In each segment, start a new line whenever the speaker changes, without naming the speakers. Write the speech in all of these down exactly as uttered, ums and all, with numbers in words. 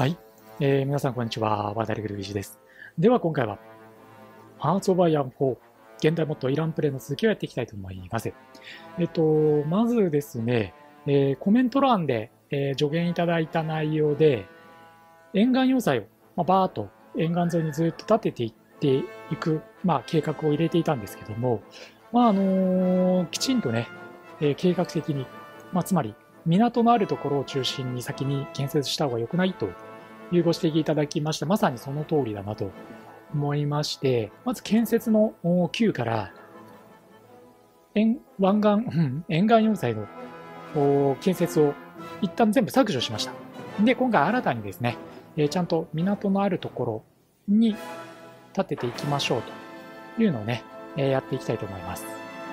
はい、えー、皆さんこんにちは。渡りぐるぎじです。では今回は、ハーツオブアイアンフォー、現代モッドイランプレイの続きをやっていきたいと思います。えっと、まずですね、えー、コメント欄で、えー、助言いただいた内容で、沿岸要塞を、まあ、バーッと沿岸沿いにずっと立てていっていく、まあ、計画を入れていたんですけども、まああのーきちんとね、えー計画的に、まあ、つまり港のあるところを中心に先に建設した方が良くないというご指摘いただきました。まさにその通りだなと思いまして、まず建設の級から沿湾岸、うん、沿岸要塞の建設を一旦全部削除しました。で、今回新たにですね、えーちゃんと港のあるところに建てていきましょうというのをね、えーやっていきたいと思います。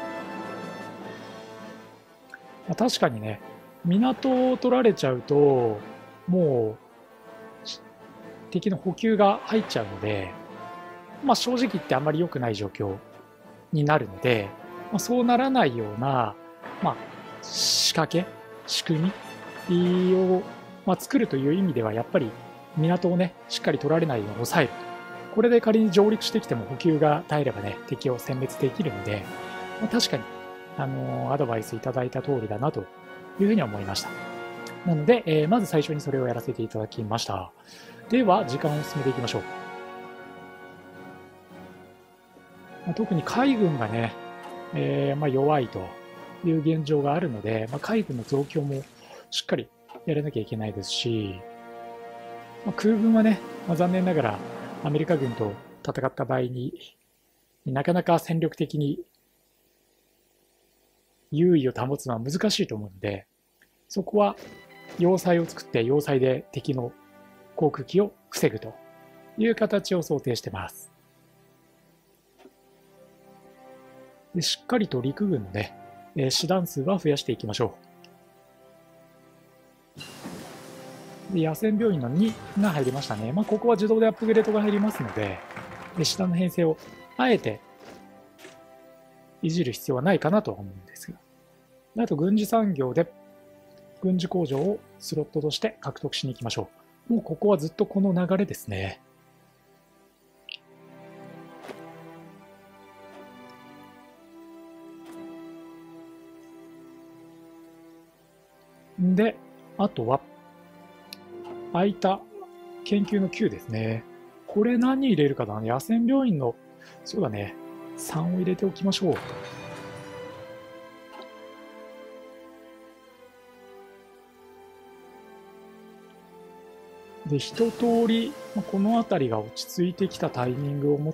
まあ確かにね、港を取られちゃうと、もう敵の補給が入っちゃうので、まあ、正直言ってあんまり良くない状況になるので、まあ、そうならないような、まあ、仕掛け、仕組みを、まあ、作るという意味では、やっぱり港をね、しっかり取られないように抑える。これで仮に上陸してきても補給が耐えればね、敵を殲滅できるので、まあ、確かに、あのーアドバイスいただいた通りだなというふうに思いました。なので、えーまず最初にそれをやらせていただきました。では、時間を進めていきましょう。まあ、特に海軍がね、えーまあ、弱いという現状があるので、まあ、海軍の増強もしっかりやらなきゃいけないですし、まあ、空軍はね、まあ、残念ながらアメリカ軍と戦った場合になかなか戦力的に優位を保つのは難しいと思うので、そこは要塞を作って要塞で敵の航空機を防ぐという形を想定しています。でしっかりと陸軍のね、えー師団数は増やしていきましょう。で野戦病院のにが入りましたね。まあ、ここは自動でアップグレードが入りますので、で師団の編成をあえていじる必要はないかなとは思うんですが。あと軍事産業で軍事工場をスロットとして獲得しに行きましょう。もうここはずっとこの流れですね。で、あとは、空いた研究のきゅうですね。これ何入れるかな、野戦病院の、そうだね、さんを入れておきましょう。で、一通り、この辺りが落ち着いてきたタイミングを持って、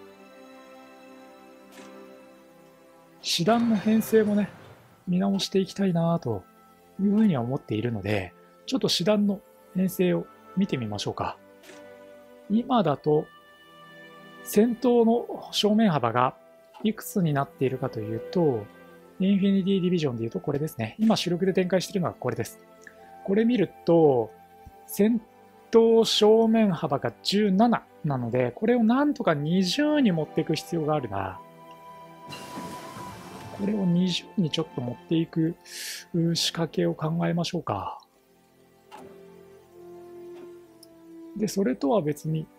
師団の編成もね、見直していきたいなというふうには思っているので、ちょっと師団の編成を見てみましょうか。今だと、戦闘の正面幅がいくつになっているかというと、インフィニティディビジョンでいうとこれですね。今主力で展開しているのはこれです。これ見ると、戦闘正面幅がじゅうなななので、これをなんとかにじゅうに持っていく必要があるな。これをにじゅうにちょっと持っていく仕掛けを考えましょうか。で、それとは別に、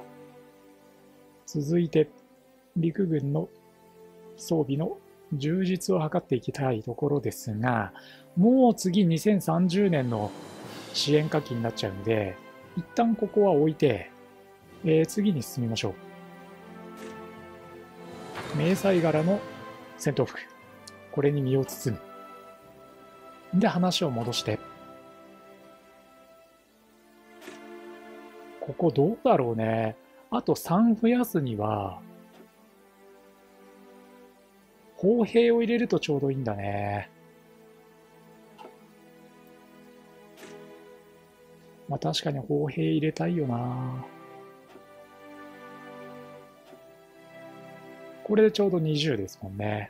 続いて陸軍の装備の充実を図っていきたいところですが、もう次にせんさんじゅうねんの支援課金になっちゃうんで、一旦ここは置いて、えー、次に進みましょう。迷彩柄の戦闘服。これに身を包む。で、話を戻して。ここどうだろうね。あとさん増やすには、砲兵を入れるとちょうどいいんだね。まあ確かに砲兵入れたいよな。これでちょうどにじゅうですもんね。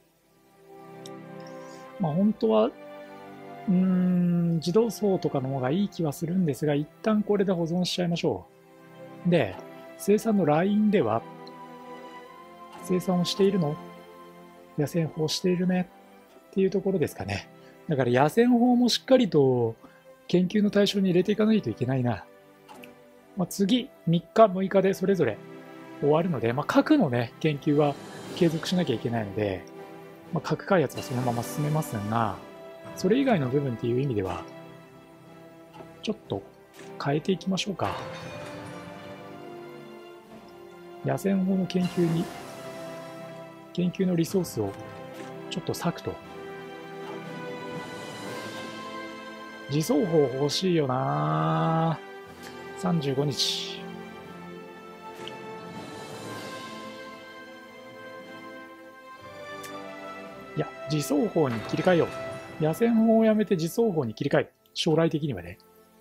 まあ本当は、うーん、自動装とかの方がいい気はするんですが、一旦これで保存しちゃいましょう。で、生産のラインでは、生産をしているの？野戦砲しているねっていうところですかね。だから野戦砲もしっかりと研究の対象に入れていかないといけないな。まあ、次、みっか、むいかでそれぞれ終わるので、まあ、核のね、研究は継続しなきゃいけないので、まあ、核開発はそのまま進めますが、それ以外の部分っていう意味では、ちょっと変えていきましょうか。野戦法の研究に、研究のリソースをちょっと割くと。自走砲欲しいよな。さんじゅうごにち。いや、自走砲に切り替えよう。野戦砲をやめて自走砲に切り替える。将来的にはね。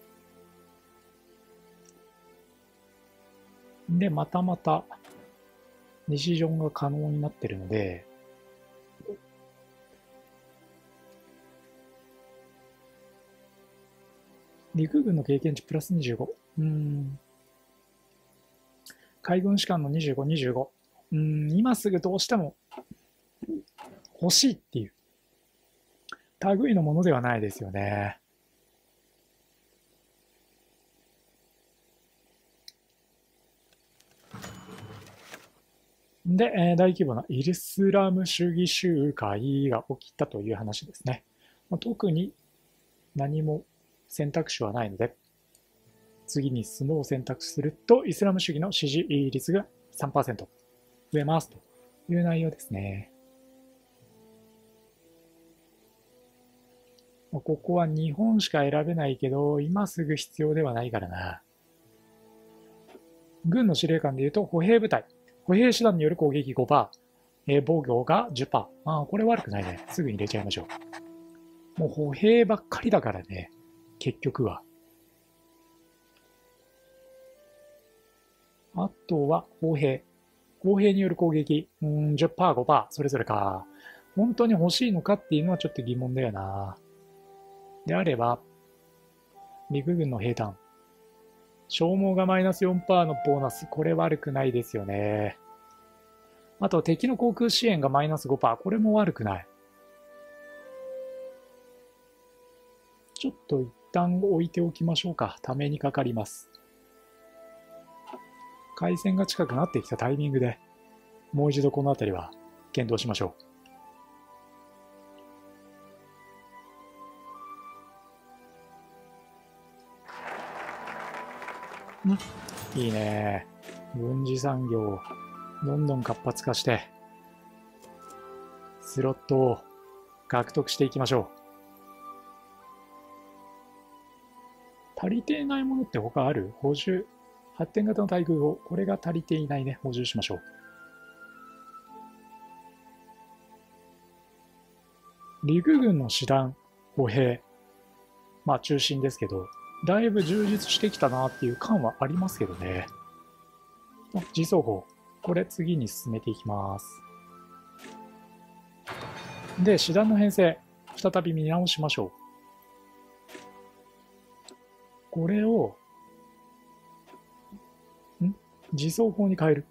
で、またまた、西ジョンが可能になってるので、陸軍の経験値プラスにじゅうご。うーん。海軍士官のにじゅうご、にじゅうご。うーん、今すぐどうしても欲しいっていう類のものではないですよね。で、えー大規模なイスラム主義集会が起きたという話ですね。まあ、特に何も選択肢はないので、次に進むを選択すると、イスラム主義の支持率が さんパーセント 増えますという内容ですね。ここは日本しか選べないけど、今すぐ必要ではないからな。軍の司令官でいうと、歩兵部隊。歩兵師団による攻撃 ごパーセント、えー、防御が じゅっパーセント。ああ、これ悪くないね。すぐに入れちゃいましょう。もう歩兵ばっかりだからね、結局は。あとは砲兵。砲兵による攻撃。うん、じゅっパーセント、ごパーセント、それぞれか。本当に欲しいのかっていうのはちょっと疑問だよな。であれば、陸軍の兵団。消耗がマイナス よんパーセント のボーナス。これ悪くないですよね。あと、敵の航空支援がマイナス ごパーセント。これも悪くない。ちょっと一旦置いておきましょうか。ためにかかります。開戦が近くなってきたタイミングで、もう一度この辺りは検討しましょう。んいいね。軍事産業、どんどん活発化して、スロットを獲得していきましょう。足りていないものって他ある？補充。発展型の対空砲。これが足りていないね。補充しましょう。陸軍の師団、歩兵。まあ中心ですけど、だいぶ充実してきたなっていう感はありますけどね。自走砲。これ次に進めていきます。で、師団の編成。再び見直しましょう。これを、ん自走砲に変える。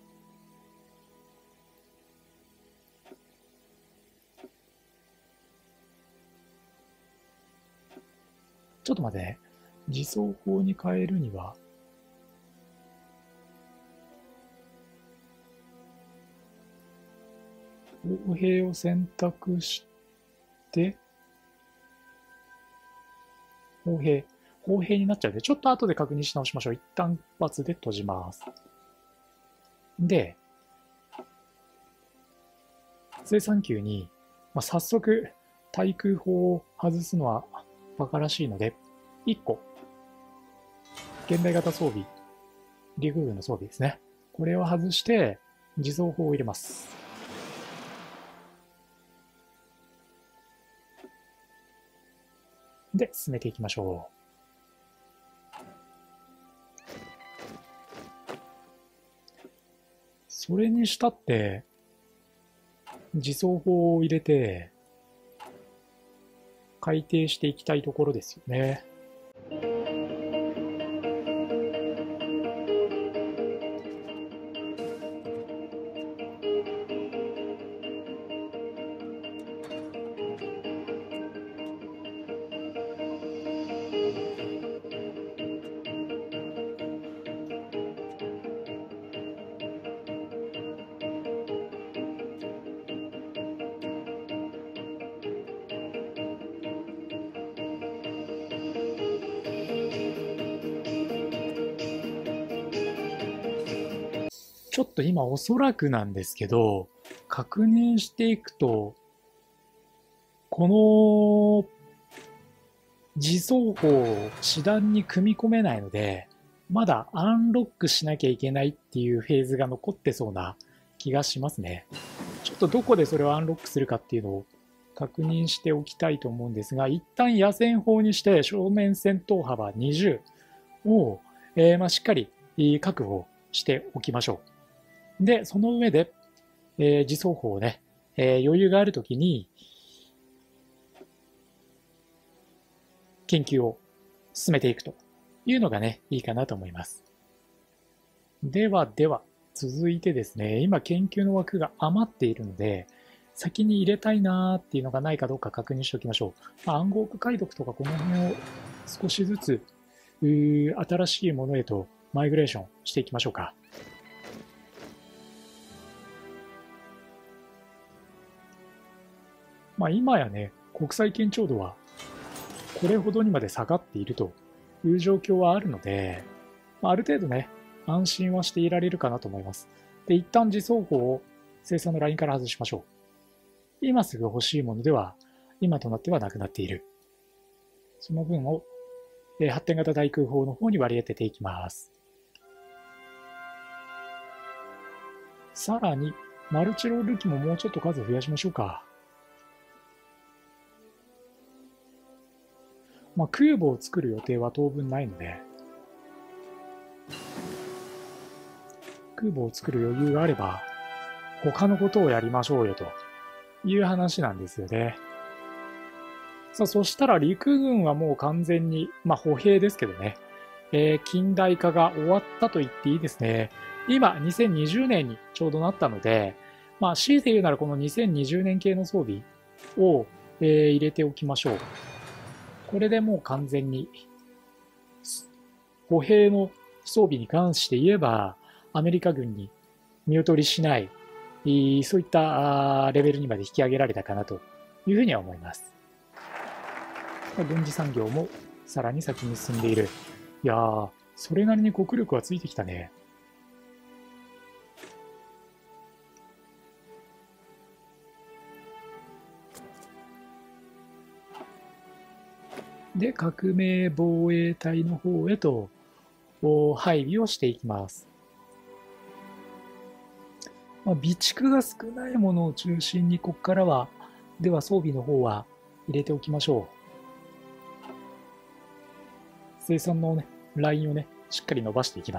ちょっと待ってね。自走砲に変えるには、砲兵を選択して、砲兵。砲兵になっちゃうので、ちょっと後で確認し直しましょう。一旦一発で閉じます。で、生産級に、まあ、早速、対空砲を外すのは馬鹿らしいので、いっこ、現代型装備、陸軍の装備ですね。これを外して、自走砲を入れます。で、進めていきましょう。それにしたって、自走砲を入れて、改定していきたいところですよね。 ちょっと今おそらくなんですけど、確認していくと、この自走砲を師団に組み込めないので、まだアンロックしなきゃいけないっていうフェーズが残ってそうな気がしますね。ちょっとどこでそれをアンロックするかっていうのを確認しておきたいと思うんですが、一旦野戦砲にして正面戦闘幅にじゅうを、えーまあしっかり確保しておきましょう。で、その上で、えー、自走砲をね、えー、余裕があるときに研究を進めていくというのがね、いいかなと思います。ではでは、続いてですね、今研究の枠が余っているので、先に入れたいなーっていうのがないかどうか確認しておきましょう。まあ、暗号化解読とかこの辺を少しずつ新しいものへとマイグレーションしていきましょうか。まあ、今やね、国際緊張度はこれほどにまで下がっているという状況はあるので、まあ、ある程度ね、安心はしていられるかなと思います。で、一旦自走砲を生産のラインから外しましょう。今すぐ欲しいものでは、今となってはなくなっている。その分を発展型対空砲の方に割り当てていきます。さらに、マルチロール機ももうちょっと数増やしましょうか。まあ、空母を作る予定は当分ないので、空母を作る余裕があれば、他のことをやりましょうよという話なんですよね。さあ、そしたら陸軍はもう完全に、まあ歩兵ですけどね、えー、近代化が終わったと言っていいですね。今、にせんにじゅうねんにちょうどなったので、まあ強いて言うならこのにせんにじゅうねん系の装備を、えー、入れておきましょう。これでもう完全に、歩兵の装備に関して言えば、アメリカ軍に見劣りしない、そういったレベルにまで引き上げられたかなというふうには思います。軍事産業もさらに先に進んでいる。いやー、それなりに国力はついてきたね。で、革命防衛隊の方へと配備をしていきます。まあ、備蓄が少ないものを中心に、ここからは、では装備の方は入れておきましょう。生産のね、ラインをね、しっかり伸ばしていきます。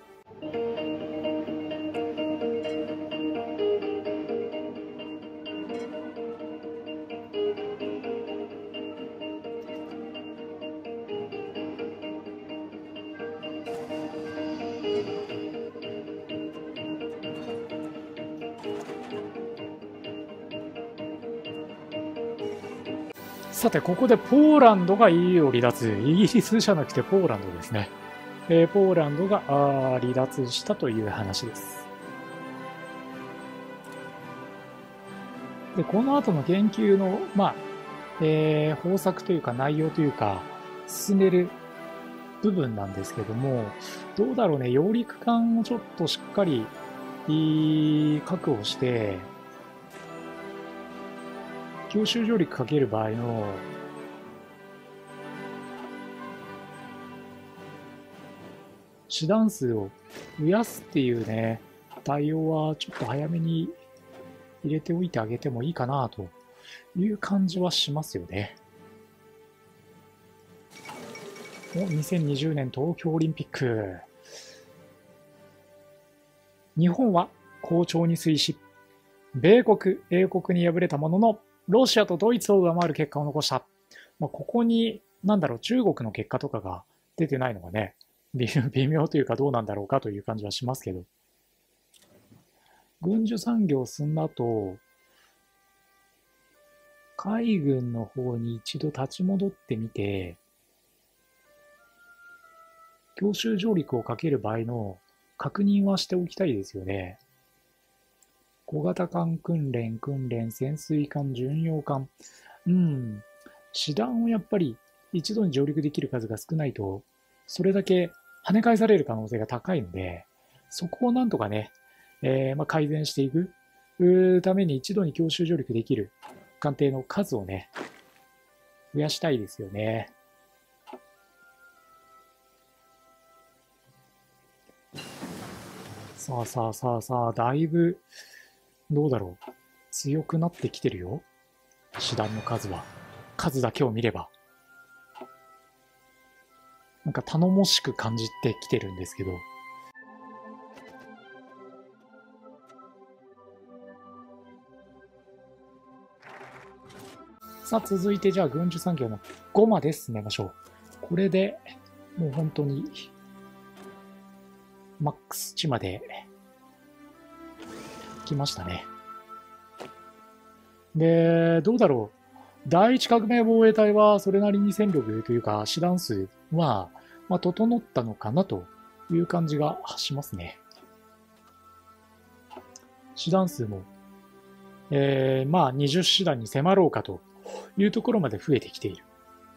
さて、ここでポーランドが イーユー を離脱。イギリスじゃなくてポーランドですね。えー、ポーランドがあ離脱したという話です。で、この後の研究の、まあ、えー、方策というか内容というか、進める部分なんですけども、どうだろうね、揚陸艦をちょっとしっかり確保して、強襲上陸かける場合の師団数を増やすっていうね、対応はちょっと早めに入れておいてあげてもいいかなという感じはしますよね。にせんにじゅうねん東京オリンピック。日本は好調に推し、米国、英国に敗れたものの、ロシアとドイツを上回る結果を残した。まあ、ここに、なんだろう、中国の結果とかが出てないのがね、微妙というかどうなんだろうかという感じはしますけど。軍需産業進んだ後、海軍の方に一度立ち戻ってみて、強襲上陸をかける場合の確認はしておきたいですよね。小型艦訓練、訓練、潜水艦、巡洋艦。うん。師団をやっぱり一度に上陸できる数が少ないと、それだけ跳ね返される可能性が高いので、 そこをなんとかね、えーまあ、改善していくために一度に強襲上陸できる艦艇の数をね、増やしたいですよね。さあさあさあさあ、だいぶ、どうだろう。強くなってきてるよ。師団の数は。数だけを見れば。なんか頼もしく感じてきてるんですけど。さあ、続いてじゃあ軍需産業のごまで進めましょう。これで、もう本当に、マックス値まで来ましたね。で、どうだろう。第一革命防衛隊はそれなりに戦力というか師団数は、まあ、整ったのかなという感じがしますね。師団数も、えー、まあにじゅう師団に迫ろうかというところまで増えてきている。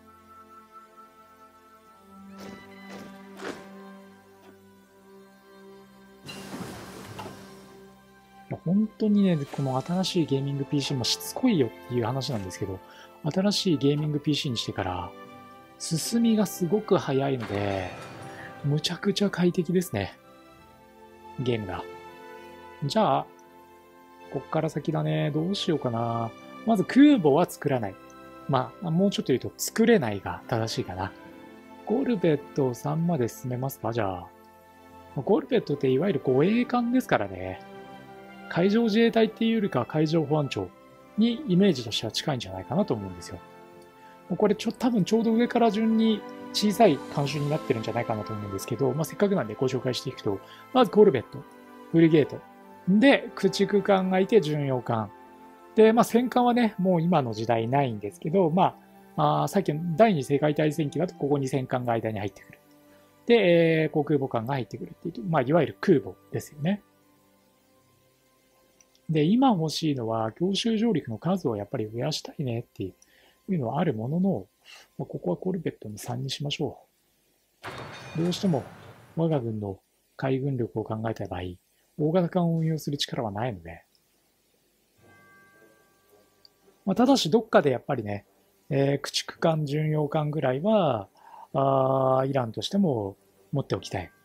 本当にね、この新しいゲーミング ピーシー もしつこいよっていう話なんですけど、新しいゲーミング ピーシー にしてから進みがすごく早いので、むちゃくちゃ快適ですね。ゲームが。じゃあ、こっから先だね。どうしようかな。まず空母は作らない。まあ、もうちょっと言うと作れないが正しいかな。ゴルベットさんまで進めますかじゃあ。ゴルベットっていわゆる護衛艦ですからね。海上自衛隊っていうよりか海上保安庁にイメージとしては近いんじゃないかなと思うんですよ。これちょ多分ちょうど上から順に小さい艦種になってるんじゃないかなと思うんですけど、まあ、せっかくなんでご紹介していくと、まずコルベット、フリゲート、で、駆逐艦がいて巡洋艦。で、まあ戦艦はね、もう今の時代ないんですけど、まあ、あさっきの第二次世界大戦期だとここに戦艦が間に入ってくる。で、えー、航空母艦が入ってくるっていう、まあいわゆる空母ですよね。で、今欲しいのは、強襲上陸の数をやっぱり増やしたいねっていうのはあるものの、まあ、ここはコルベットにさんにしましょう。どうしても我が軍の海軍力を考えた場合、大型艦を運用する力はないので、まあ、ただしどっかでやっぱりね、えー、駆逐艦、巡洋艦ぐらいは、あイランとしても持っておきたい。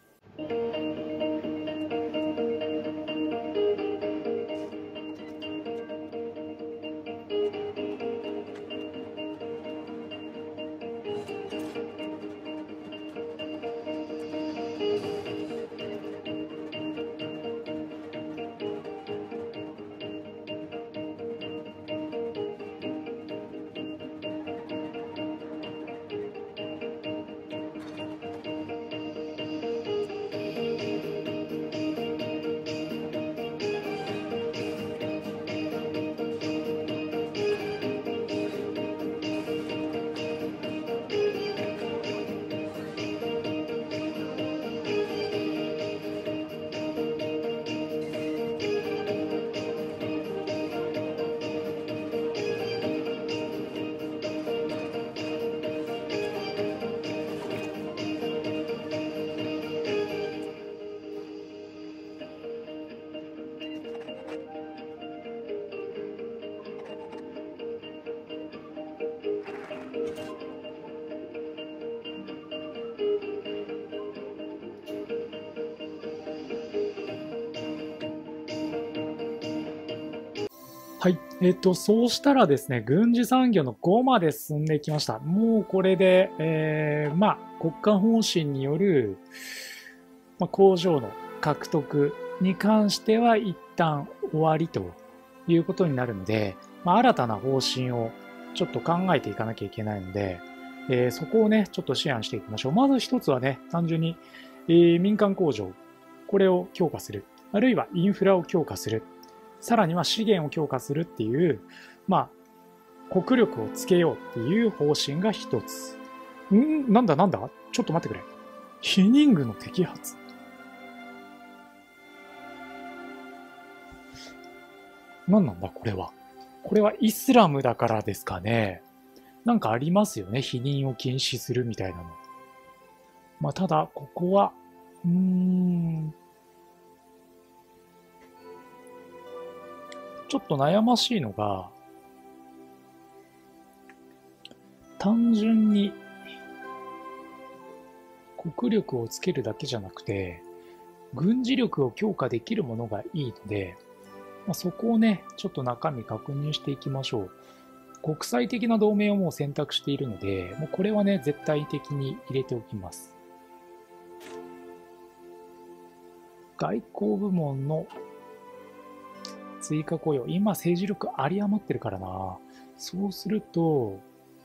はい。えっと、そうしたらですね、軍事産業のごまで進んできました。もうこれで、えー、まあ、国家方針による、まあ、工場の獲得に関しては一旦終わりということになるので、まあ、新たな方針をちょっと考えていかなきゃいけないので、えー、そこをね、ちょっと思案していきましょう。まず一つはね、単純に、えー、民間工場、これを強化する。あるいはインフラを強化する。さらには資源を強化するっていう、まあ、国力をつけようっていう方針が一つ。んなんだなんだちょっと待ってくれ。避妊具の摘発。何なんだこれは。これはイスラムだからですかね。なんかありますよね。避妊を禁止するみたいなの。まあ、ただ、ここは、うーん、 ちょっと悩ましいのが、単純に国力をつけるだけじゃなくて、軍事力を強化できるものがいいので、まあ、そこをね、ちょっと中身確認していきましょう。国際的な同盟をもう選択しているので、もうこれはね、絶対的に入れておきます。外交部門の追加雇用。今政治力有り余ってるからな。そうすると、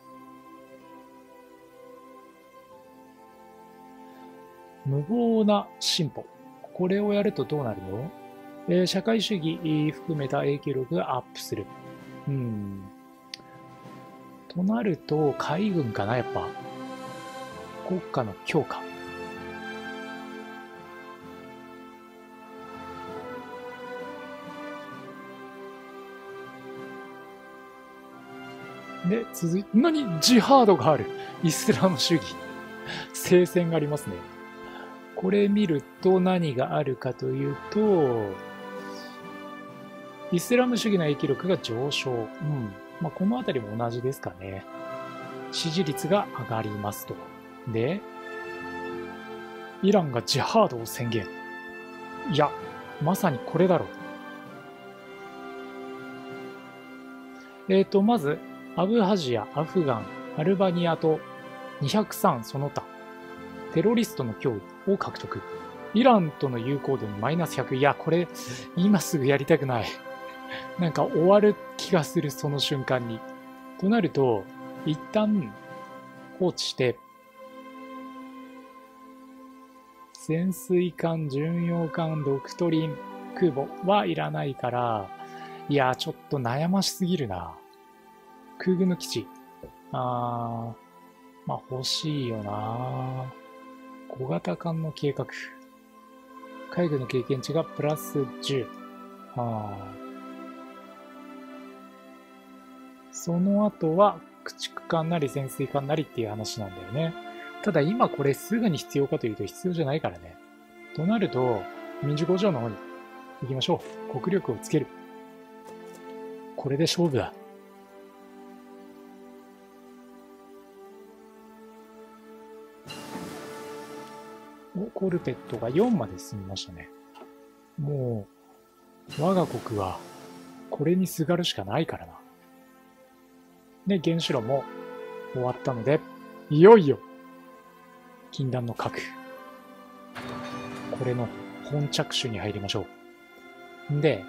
無謀な進歩。これをやるとどうなるの？えー、社会主義含めた影響力がアップする。うん。となると、海軍かな、やっぱ。国家の強化。で、続いて、何？ジハードがある。イスラム主義。聖戦がありますね。これ見ると何があるかというと、イスラム主義の影響力が上昇。うん。まあ、このあたりも同じですかね。支持率が上がりますと。で、イランがジハードを宣言。いや、まさにこれだろう。えっと、まず、アブハジア、アフガン、アルバニアとにひゃくさんその他。テロリストの脅威を獲得。イランとの友好度にマイナスひゃく。いや、これ、今すぐやりたくない。なんか終わる気がする、その瞬間に。となると、一旦放置して、潜水艦、巡洋艦、ドクトリン、空母はいらないから、いや、ちょっと悩ましすぎるな。空軍の基地。あー、まあ欲しいよな。小型艦の計画。海軍の経験値がプラスじゅう。あその後は駆逐艦なり潜水艦なりっていう話なんだよね。ただ今これすぐに必要かというと必要じゃないからね。となると、民主工場の方に行きましょう。国力をつける。これで勝負だ。コルペットがよんまで進みましたね。もう、我が国は、これにすがるしかないからな。で、原子炉も終わったので、いよいよ、禁断の核。これの本着手に入りましょう。で、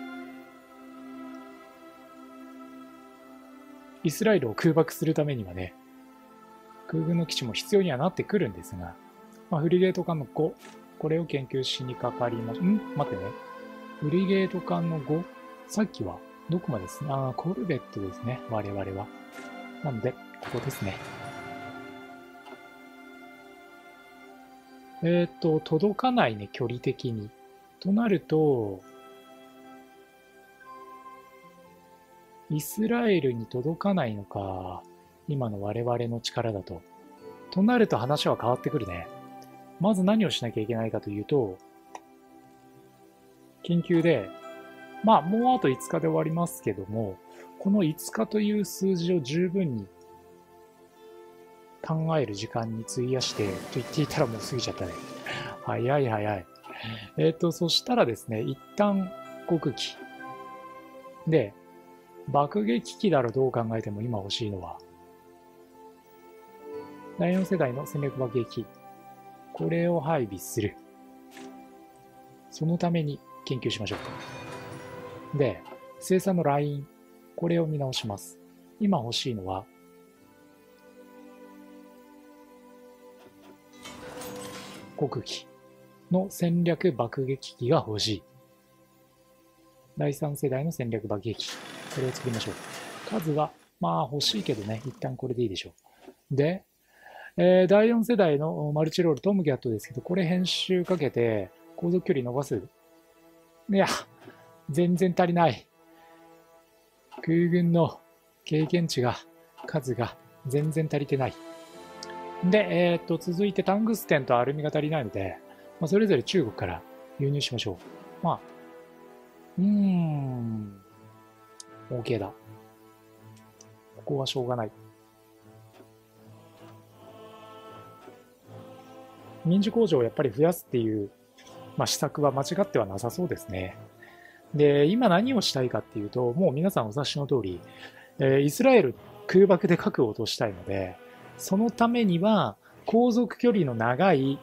イスラエルを空爆するためにはね、空軍の基地も必要にはなってくるんですが、まあ、フリゲート艦のご、これを研究しにかかりまし、ん待ってね。フリゲート艦のご、さっきはどこまでですね。ああ、コルベットですね。我々は。なので、ここですね。えっと、届かないね、距離的に。となると、イスラエルに届かないのか。今の我々の力だと。となると話は変わってくるね。まず何をしなきゃいけないかというと、研究で、まあもうあといつかで終わりますけども、このいつかという数字を十分に考える時間に費やして、と言っていたらもう過ぎちゃったね。早い早い。えっと、そしたらですね、一旦航空機。で、爆撃機だろどう考えても今欲しいのは、だいよん世代の戦略爆撃機。これを配備する。そのために研究しましょう。で、生産のライン。これを見直します。今欲しいのは、航空機の戦略爆撃機が欲しい。だいさん世代の戦略爆撃機。これを作りましょう。数は、まあ欲しいけどね、一旦これでいいでしょう。で、えー、だいよん世代のマルチロールトムキャットですけど、これ編集かけて航続距離伸ばす。いや、全然足りない。空軍の経験値が、数が全然足りてない。で、えー、っと、続いてタングステンとアルミが足りないので、まあ、それぞれ中国から輸入しましょう。まあ、うーん。 OK だ。ここはしょうがない。民事工場をやっぱり増やすっていう、まあ、施策は間違ってはなさそうですね。で、今何をしたいかっていうと、もう皆さんお察しの通り、えーイスラエル空爆で核を落としたいので、そのためには航続距離の長い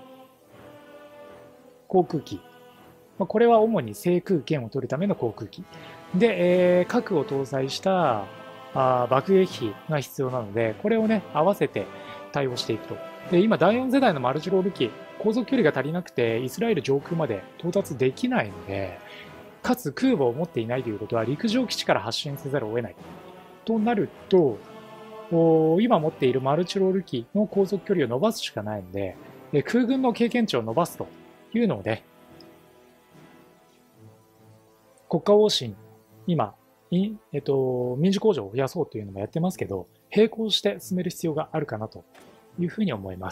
航空機、まあ、これは主に制空権を取るための航空機で、えー核を搭載したあ爆撃機が必要なので、これをね、合わせて対応していくと。で、今、だいよん世代のマルチロール機、航続距離が足りなくて、イスラエル上空まで到達できないので、かつ空母を持っていないということは、陸上基地から発進せざるを得ない。となると、今持っているマルチロール機の航続距離を伸ばすしかないので、空軍の経験値を伸ばすというので、国家方針、今、えっと、民事工場を増やそうというのもやってますけど、並行して進める必要があるかなというふうに思います。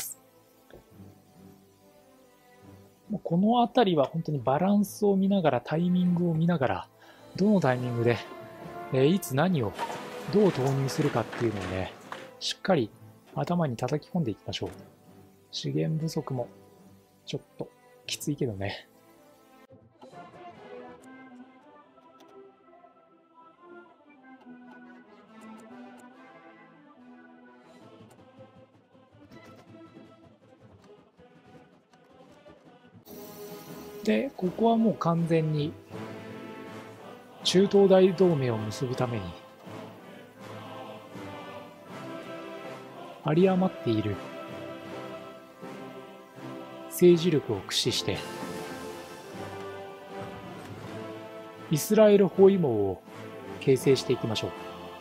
このあたりは本当にバランスを見ながら、タイミングを見ながら、どのタイミングで、えいつ何をどう投入するかっていうのをね、しっかり頭に叩き込んでいきましょう。資源不足もちょっときついけどね。で、ここはもう完全に中東大同盟を結ぶために有り余っている政治力を駆使してイスラエル包囲網を形成していきましょう。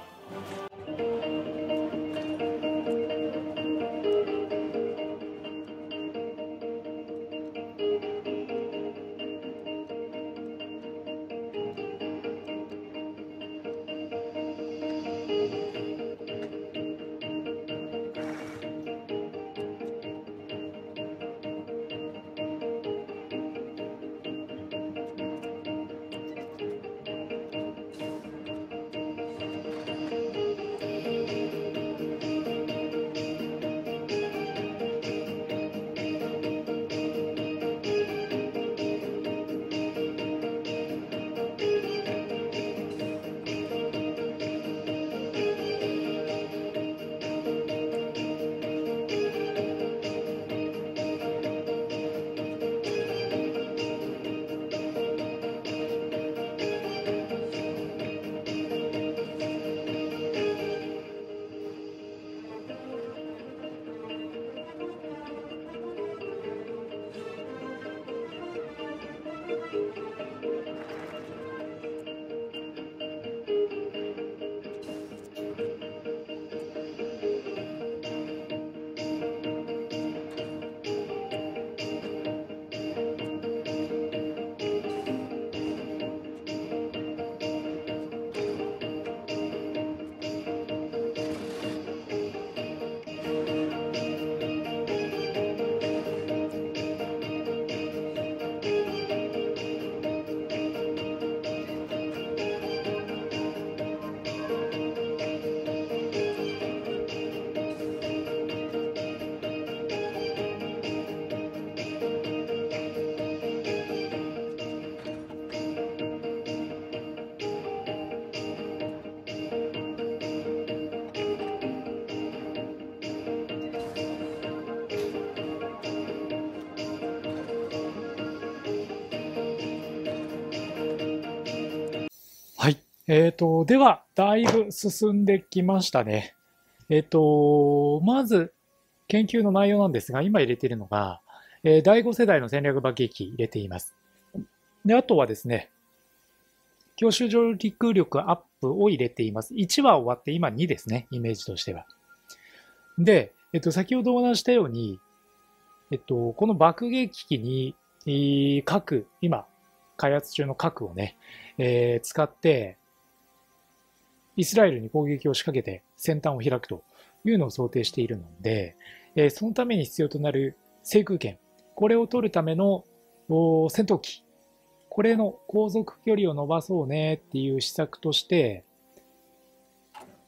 はい。えっと、では、だいぶ進んできましたね。えっと、まず、研究の内容なんですが、今入れているのが、えーだいご世代の戦略爆撃機入れています。で、あとはですね、強襲上陸力アップを入れています。いちは終わって、今にですね、イメージとしては。で、えっと、先ほどお話したように、えっと、この爆撃機に、えー核、今、開発中の核をね、えー使って、イスラエルに攻撃を仕掛けて先端を開くというのを想定しているので、えーそのために必要となる制空権、これを取るための戦闘機、これの航続距離を伸ばそうねっていう施策として、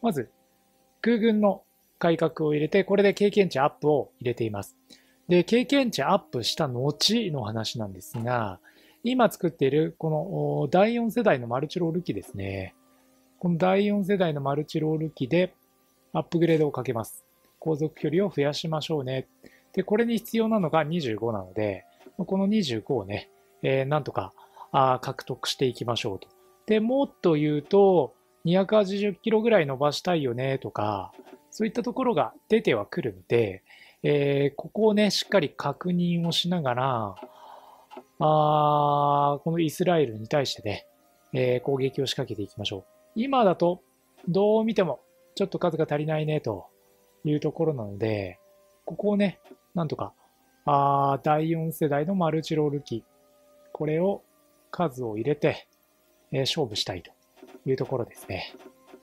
まず、空軍の改革を入れて、これで経験値アップを入れています。で、経験値アップした後の話なんですが、今作っているこのだいよん世代のマルチロール機ですね。このだいよん世代のマルチロール機でアップグレードをかけます。航続距離を増やしましょうね。で、これに必要なのがにじゅうごなので、このにじゅうごをね、えー、なんとかあ獲得していきましょうと。で、もっと言うと、にひゃくはちじゅっキロぐらい伸ばしたいよねとか、そういったところが出てはくるので、えー、ここをね、しっかり確認をしながら、あこのイスラエルに対してね、えー、攻撃を仕掛けていきましょう。今だと、どう見てもちょっと数が足りないねというところなので、ここをね、なんとか、あだいよん世代のマルチロール機、これを数を入れて、えー、勝負したいというところですね。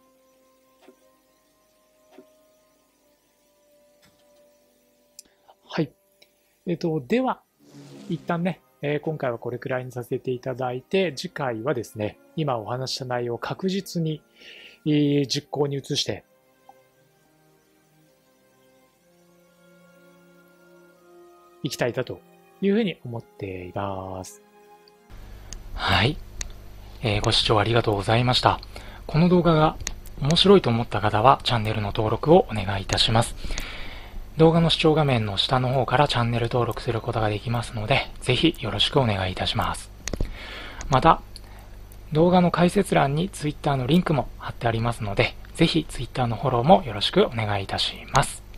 はい。えっと、では、一旦ね、えー、今回はこれくらいにさせていただいて、次回はですね、今お話した内容を確実に、えー、実行に移していきたいなというふうに思っています。
はい、えー。ご視聴ありがとうございました。この動画が面白いと思った方はチャンネルの登録をお願いいたします。動画の視聴画面の下の方からチャンネル登録することができますので、ぜひよろしくお願いいたします。また、動画の解説欄に ツイッター のリンクも貼ってありますので、ぜひ ツイッター のフォローもよろしくお願いいたします。